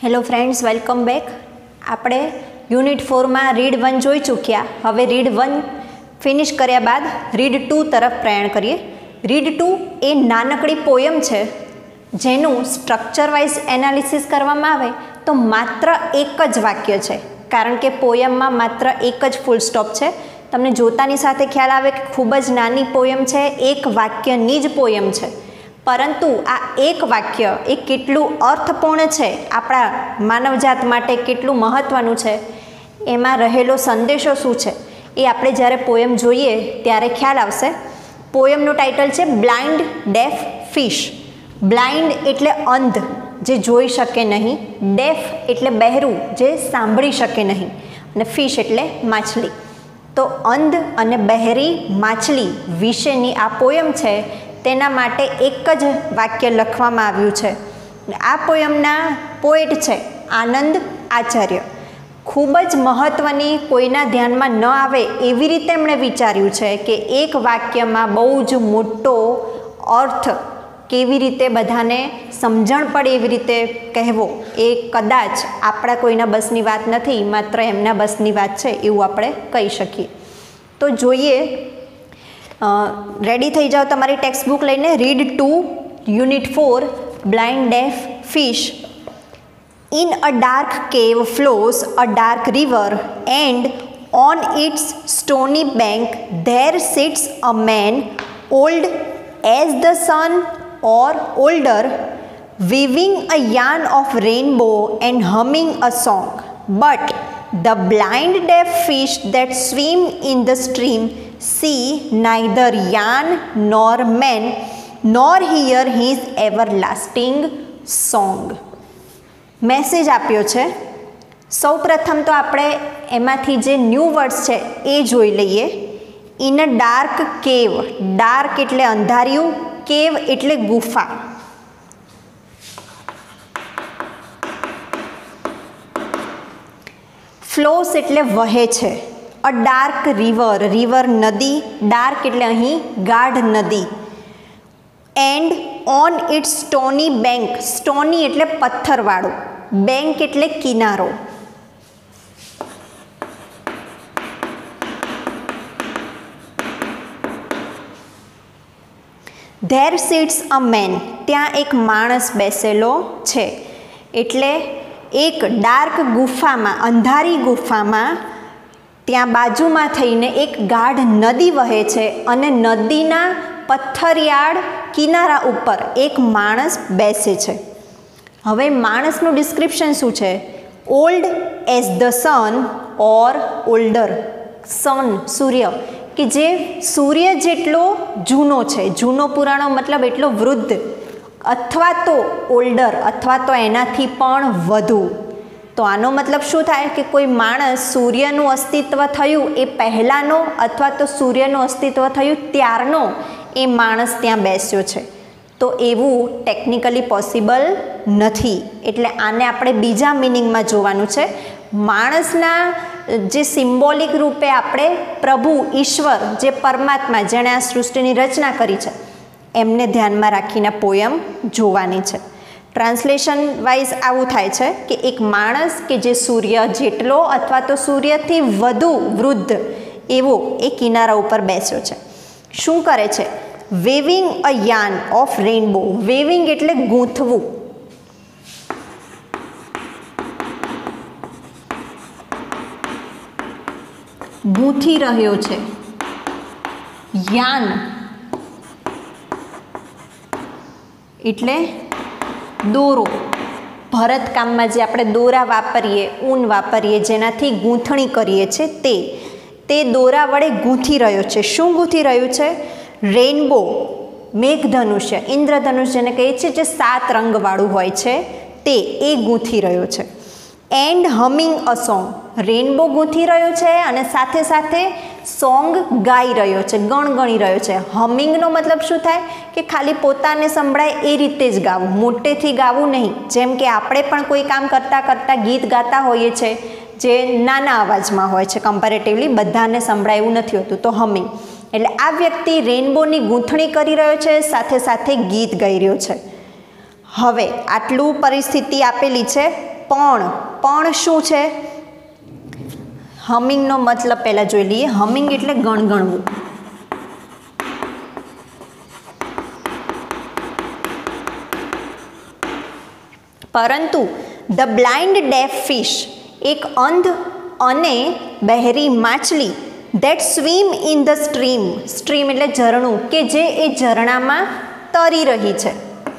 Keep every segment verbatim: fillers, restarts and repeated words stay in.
Hello friends, welcome back. આપણે unit ફોરમાં read one જોઈ ચૂક્યા. હવે રીડ વન ફિનિશ કર્યા બાદ રીડ ટુ તરફ પ્રયાણ કરીએ. રીડ ટુ એ નાનકડી પોયમ છે જેનું સ્ટ્રક્ચર વાઇઝ એનાલિસિસ કરવામાં આવે તો માત્ર એક જ વાક્ય છે, કારણ કે પોયમમાં માત્ર એક જ ફૂલ સ્ટોપ છે. તમને જોતાની સાથે ખ્યાલ આવે કે ખૂબ જ નાની પોયમ છે, એક વાક્યની જ પોયમ છે. પરંતુ આ એક વાક્ય એ કેટલું અર્થપૂર્ણ છે, આપણા માનવજાત માટે કેટલું મહત્ત્વનું છે, એમાં રહેલો સંદેશો શું છે એ આપણે જ્યારે પોયમ જોઈએ ત્યારે ખ્યાલ આવશે. પોયમનું ટાઇટલ છે બ્લાઇન્ડ ડેફ ફિશ. બ્લાઇન્ડ એટલે અંધ, જે જોઈ શકે નહીં. ડેફ એટલે બહેરું, જે સાંભળી શકે નહીં. અને ફિશ એટલે માછલી. તો અંધ અને બહેરી માછલી વિશેની આ પોયમ છે. તેના માટે એક જ વાક્ય લખવામાં આવ્યું છે. આ પોયમના પોએટ છે આનંદ આચાર્ય. ખૂબ જ મહત્ત્વની, કોઈના ધ્યાનમાં ન આવે એવી રીતે એમણે વિચાર્યું છે કે એક વાક્યમાં બહુ જ મોટો અર્થ કેવી રીતે બધાને સમજણ પડે એવી રીતે કહેવો, એ કદાચ આપણા કોઈના બસની વાત નથી, માત્ર એમના બસની વાત છે એવું આપણે કહી શકીએ. તો જોઈએ, રેડી થઈ જાઓ તમારી ટેક્સ્ટ બુક લઈને. Read two unit four blind deaf fish. In a dark cave flows a dark river and on its stony bank there sits a man old as the sun or older, weaving a yarn of rainbow and humming a song. But the blind deaf fish that swim in the stream see neither yarn nor man, nor hear his everlasting song. Message આપ્યો છે. સૌ પ્રથમ તો આપણે એમાંથી જે new words છે એ જોઈ લઈએ. In a dark cave. Dark એટલે અંધારિયું, કેવ એટલે ગુફા. ફ્લોસ એટલે વહે છે. A dark river. રિવર નદી. ડાર્ક એટલે અહીં ગાઢ નદી. And on its stony bank. Stony એટલે પથ્થરવાળું. બેંક એટલે કિનારો. There sits a man. ત્યાં એક માણસ બેસેલો છે. એટલે એક ડાર્ક ગુફામાં, અંધારી ગુફામાં, ત્યાં બાજુમાં થઈને એક ગાઢ નદી વહે છે અને નદીના પથ્થરિયાળ કિનારા ઉપર એક માણસ બેસે છે. હવે માણસનું ડિસ્ક્રિપ્શન શું છે? Old as the sun or older. Sun, સૂર્ય, કે જે સૂર્ય જેટલો જૂનો છે. જૂનો પુરાણો મતલબ એટલો વૃદ્ધ, અથવા તો ઓલ્ડર, અથવા તો એનાથી પણ વધુ. તો આનો મતલબ શું થાય કે કોઈ માણસ સૂર્યનું અસ્તિત્વ થયું એ પહેલાંનો, અથવા તો સૂર્યનું અસ્તિત્વ થયું ત્યારનો એ માણસ ત્યાં બેસ્યો છે. તો એવું ટેકનિકલી પોસિબલ નથી. એટલે આને આપણે બીજા મિનિંગમાં જોવાનું છે. માણસના જે સિમ્બોલિક રૂપે આપણે પ્રભુ, ઈશ્વર, જે પરમાત્મા, જેણે આ સૃષ્ટિની રચના કરી છે, એમને ધ્યાનમાં રાખીને પોયમ જોવાની છે. ટ્રાન્સલેશન વાઇઝ આવું થાય છે કે એક માણસ કે જે સૂર્ય જેટલો અથવા તો સૂર્યથી વધુ વૃદ્ધ એવો એ કિનારા ઉપર બેસ્યો છે. શું કરે છે? Weaving a yarn of rainbow. Weaving એટલે ગૂંથવું. ગૂંથી રહ્યો છે. યાર્ન એટલે દોરો. ભરતકામમાં જે આપણે દોરા વાપરીએ, ઊન વાપરીએ, જેનાથી ગૂંથણી કરીએ છીએ, તે તે દોરા વડે ગૂંથી રહ્યો છે. શું ગૂંથી રહ્યું છે? રેઇનબો, મેઘધનુષ્ય, ઇન્દ્રધનુષ્ય જેને કહીએ છીએ, જે સાત રંગવાળું હોય છે, તે એ ગૂંથી રહ્યો છે. And humming a song. Rainbow ગૂંથી રહ્યો છે અને સાથે સાથે સોંગ ગાઈ રહ્યો છે, ગણગણી રહ્યો છે. હમિંગનો મતલબ શું થાય કે ખાલી પોતાને સંભળાય એ રીતે જ ગાવું, મોટેથી ગાવું નહીં. જેમ કે આપણે પણ કોઈ કામ કરતાં કરતાં ગીત ગાતા હોઈએ છીએ જે નાના અવાજમાં હોય છે, કમ્પેરેટિવલી બધાને સંભળાય એવું નથી હોતું. તો હમિંગ એટલે આ વ્યક્તિ રેઇનબોની ગૂંથણી કરી રહ્યો છે, સાથે સાથે ગીત ગાઈ રહ્યો છે. હવે આટલું પરિસ્થિતિ આપેલી છે. પણ. પણ શું છે? હમિંગનો મતલબ પહેલાં જોઈ લઈએ. હમિંગ એટલે ગણગણવું. પરંતુ ધ બ્લાઇન્ડ ડેફ ફિશ, એક અંધ અને બહેરી માછલી, that swim in the stream, stream એટલે ઝરણું, કે જે એ ઝરણામાં તરી રહી છે.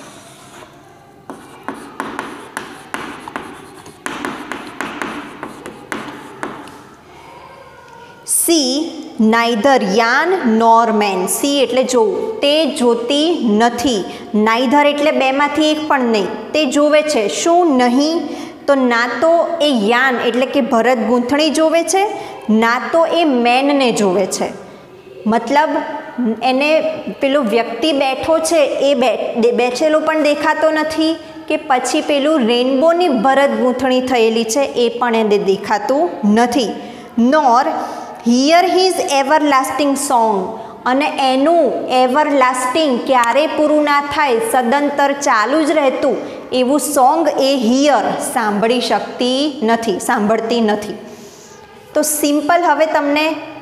See neither yarn nor man, see એટલે જોવું, તે જોતી નથી. નાઇધર એટલે બેમાંથી એક પણ નહીં, તે જોવે છે. શું નહીં? તો ના તો એ યાન એટલે કે ભરત ગૂંથણી જોવે છે, ના તો એ મેનને જોવે છે. મતલબ એને પેલો વ્યક્તિ બેઠો છે એ બે બેઠેલો પણ દેખાતો નથી, કે પછી પેલું રેનબોની ભરત ગૂંથણી થયેલી છે એ પણ એને દેખાતું નથી. Nor hear his everlasting song, અને એનું એવરલાસ્ટિંગ ક્યારેય પૂરું ના થાય, સદંતર ચાલુ જ રહેતું એવું સોંગ એ હિયર સાંભળી શકતી નથી, સાંભળતી નથી. તો સિમ્પલ હવે તમને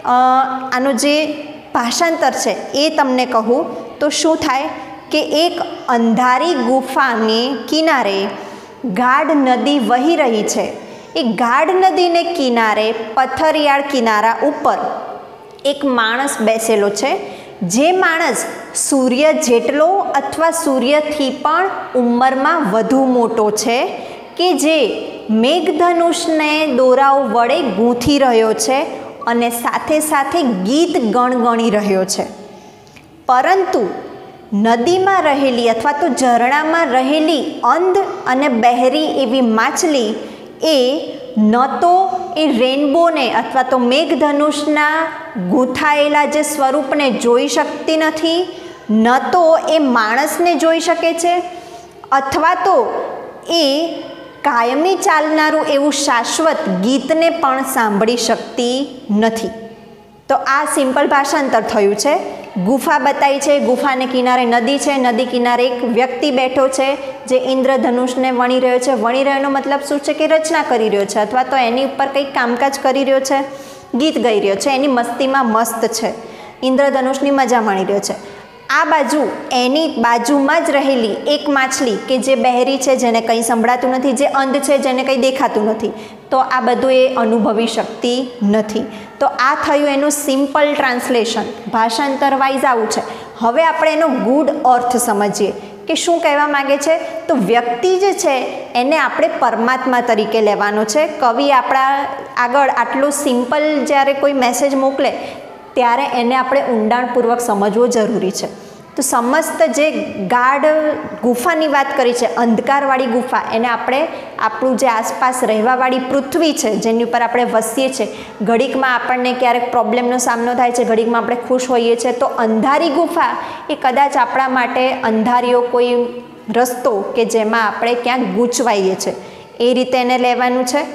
આનું જે ભાષાંતર છે એ તમને કહું તો શું થાય કે એક અંધારી ગુફાને કિનારે ગાઢ નદી વહી રહી છે. એ ગાઢ નદીને કિનારે પથ્થરિયાળ કિનારા ઉપર એક માણસ બેસેલો છે, જે માણસ સૂર્ય જેટલો અથવા સૂર્યથી પણ ઉંમરમાં વધુ મોટો છે, કે જે મેઘધનુષને દોરાઓ વડે ગૂંથી રહ્યો છે અને સાથે સાથે ગીત ગણગણી રહ્યો છે. પરંતુ નદીમાં રહેલી અથવા તો ઝરણામાં રહેલી અંધ અને બહેરી એવી માછલી એ ન તો એ રેનબોને અથવા તો મેઘધનુષના ગૂંથાયેલા જે સ્વરૂપને જોઈ શકતી નથી, ન તો એ માણસને જોઈ શકે છે, અથવા તો એ કાયમી ચાલનારું એવું શાશ્વત ગીતને પણ સાંભળી શકતી નથી. તો આ સિમ્પલ ભાષાંતર થયું છે. ગુફા બતાવી છે, ગુફાને કિનારે નદી છે, નદી કિનારે એક વ્યક્તિ બેઠો છે જે ઇન્દ્રધનુષને વણી રહ્યો છે. વણી રહ્યોનો મતલબ શું છે કે રચના કરી રહ્યો છે, અથવા તો એની ઉપર કંઈક કામકાજ કરી રહ્યો છે, ગીત ગાઈ રહ્યો છે, એની મસ્તીમાં મસ્ત છે, ઇન્દ્રધનુષની મજા માણી રહ્યો છે. આ બાજુ એની બાજુમાં જ રહેલી એક માછલી કે જે બહેરી છે, જેને કંઈ સંભળાતું નથી, જે અંધ છે, જેને કંઈ દેખાતું નથી, તો આ બધું એ અનુભવી શકતી નથી. તો આ થયું એનું સિમ્પલ ટ્રાન્સલેશન, ભાષાંતર વાઇઝ આવું છે. હવે આપણે એનો ગુડ અર્થ સમજીએ કે શું કહેવા માગે છે. તો વ્યક્તિ જે છે એને આપણે પરમાત્મા તરીકે લેવાનો છે. કવિ આપણા આગળ આટલું સિમ્પલ જ્યારે કોઈ મેસેજ મોકલે ત્યારે એને આપણે ઊંડાણપૂર્વક સમજવો જરૂરી છે. તો સમસ્ત જે ગાઢ ગુફાની વાત કરી છે, અંધકારવાળી ગુફા, એને આપણે આપણું જે આસપાસ રહેવાવાળી પૃથ્વી છે જેની ઉપર આપણે વસીએ છીએ, ઘડીકમાં આપણને ક્યારેક પ્રોબ્લેમનો સામનો થાય છે, ઘડીકમાં આપણે ખુશ હોઈએ છીએ, તો અંધારી ગુફા એ કદાચ આપણા માટે અંધારીઓ કોઈ રસ્તો કે જેમાં આપણે ક્યાંક ગૂંચવાઈએ છીએ એ રીતે એને લેવાનું છે.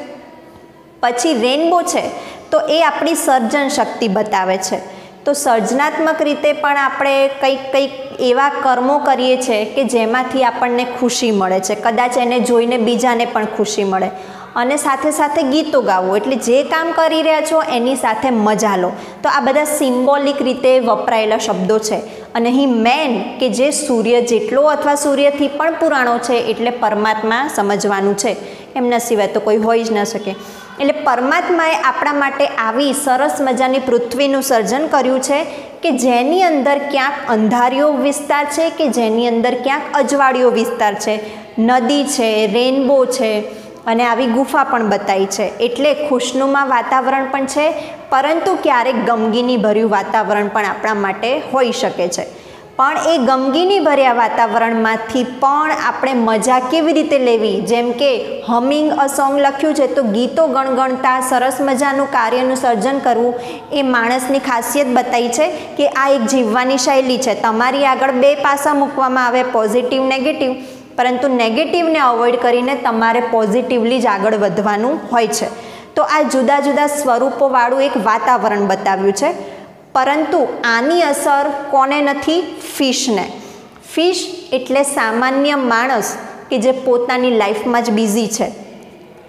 પછી રેનબો છે તો એ આપણી સર્જન શક્તિ બતાવે છે. તો સર્જનાત્મક રીતે પણ આપણે કંઈક કંઈક એવા કર્મો કરીએ છીએ કે જેમાંથી આપણને ખુશી મળે છે, કદાચ એને જોઈને બીજાને પણ ખુશી મળે. અને સાથે સાથે ગીતો ગાવું, એટલે જે કામ કરી રહ્યા છો એની સાથે મજા લો. તો આ બધા સિમ્બોલિક રીતે વપરાયેલા શબ્દો છે. અને અહીં મેન કે જે સૂર્ય જેટલો અથવા સૂર્યથી પણ પુરાણો છે એટલે પરમાત્મા સમજવાનું છે, એમના સિવાય તો કોઈ હોઈ જ ન શકે. એટલે પરમાત્માએ આપણા માટે આવી સરસ મજાની પૃથ્વીનું સર્જન કર્યું છે કે જેની અંદર ક્યાંક અંધારીઓ વિસ્તાર છે, કે જેની અંદર ક્યાંક અજવાળીઓ વિસ્તાર છે, નદી છે, રેનબો છે, અને આવી ગુફા પણ બતાવી છે. એટલે ખુશનુમા વાતાવરણ પણ છે, પરંતુ ક્યારેક ગમગીની ભર્યું વાતાવરણ પણ આપણા માટે હોઈ શકે છે. પણ એ ગમગીની ભર્યા વાતાવરણમાંથી પણ આપણે મજા કેવી રીતે લેવી, જેમ કે હમિંગ અ સોંગ લખ્યું છે, તો ગીતો ગણગણતા સરસ મજાનું કાર્યનું સર્જન કરવું એ માણસની ખાસિયત બતાવી છે કે આ એક જીવવાની શૈલી છે. તમારી આગળ બે પાસા મૂકવામાં આવે, પોઝિટિવ નેગેટિવ, પરંતુ નેગેટિવને અવોઇડ કરીને તમારે પોઝિટિવલી જ આગળ વધવાનું હોય છે. તો આ જુદા જુદા સ્વરૂપોવાળું એક વાતાવરણ બતાવ્યું છે. પરંતુ આની અસર કોને નથી? ફિશને. ફિશ એટલે સામાન્ય માણસ કે જે પોતાની લાઈફમાં જ બિઝી છે,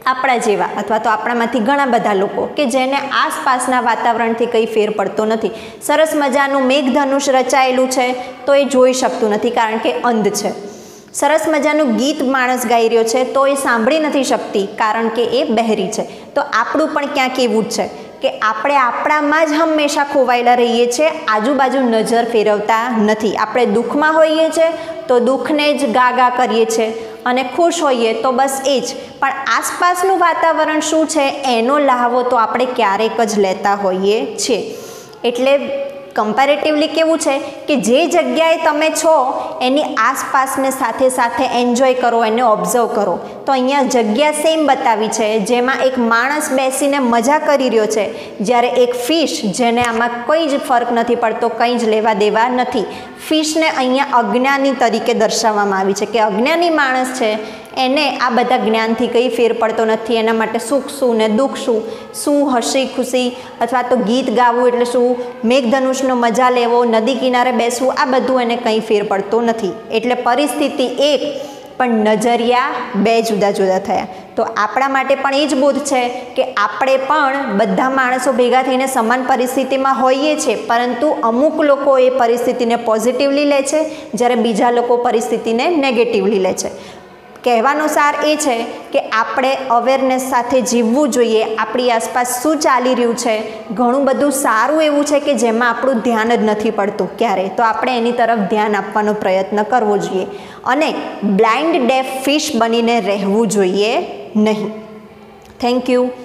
આપણા જેવા અથવા તો આપણામાંથી ઘણા બધા લોકો કે જેને આસપાસના વાતાવરણથી કંઈ ફેર પડતો નથી. સરસ મજાનું મેઘધનુષ રચાયેલું છે તો એ જોઈ શકતું નથી કારણ કે અંધ છે. સરસ મજાનું ગીત માણસ ગાઈ રહ્યો છે તો એ સાંભળી નથી શકતી કારણ કે એ બહેરી છે. તો આપણું પણ ક્યાંક એવું જ છે કે આપણે આપણામાં જ હંમેશા ખોવાયેલા રહીએ છીએ, આજુબાજુ નજર ફેરવતા નથી. આપણે દુઃખમાં હોઈએ છીએ તો દુઃખને જ ગા ગા કરીએ છીએ અને ખુશ હોઈએ તો બસ એ જ. પણ આસપાસનું વાતાવરણ શું છે એનો લાહવો તો આપણે ક્યારેક જ લેતા હોઈએ છીએ. એટલે કમ્પેરેટિવલી કેવું છે કે જે જગ્યાએ તમે છો એની આસપાસને સાથે સાથે એન્જોય કરો, એને ઓબ્ઝર્વ કરો. તો અહીંયા જગ્યા સેમ બતાવી છે જેમાં એક માણસ બેસીને મજા કરી રહ્યો છે, જ્યારે એક ફિશ જેને આમાં કોઈ જ ફરક નથી પડતો, કંઈ જ લેવા દેવા નથી. ફિશને અહીંયા અજ્ઞાની તરીકે દર્શાવવામાં આવી છે કે અજ્ઞાની માણસ છે એને આ બધા જ્ઞાનથી કંઈ ફેર પડતો નથી. એના માટે સુખ શું ને દુઃખ શું, શું હસી ખુશી અથવા તો ગીત ગાવું એટલે શું, મેઘધનુષનો મજા લેવો, નદી કિનારે બેસવું, આ બધું એને કંઈ ફેર પડતો નથી. એટલે પરિસ્થિતિ એક પણ નજરિયા બે જુદા જુદા થયા. તો આપણા માટે પણ એ જ બોધ છે કે આપણે પણ બધા માણસો ભેગા થઈને સમાન પરિસ્થિતિમાં હોઈએ છીએ, પરંતુ અમુક લોકો એ પરિસ્થિતિને પોઝિટિવલી લે છે જ્યારે બીજા લોકો પરિસ્થિતિને નેગેટિવલી લે છે. કહેવાનો સાર એ છે કે આપણે અવેરનેસ સાથે જીવવું જોઈએ. આપણી આસપાસ શું ચાલી રહ્યું છે, ઘણું બધું સારું એવું છે કે જેમાં આપણું ધ્યાન જ નથી પડતું ક્યારે, તો આપણે એની તરફ ધ્યાન આપવાનો પ્રયત્ન કરવો જોઈએ અને બ્લાઇન્ડ ડેફ ફિશ બનીને રહેવું જોઈએ નહીં. Thank you.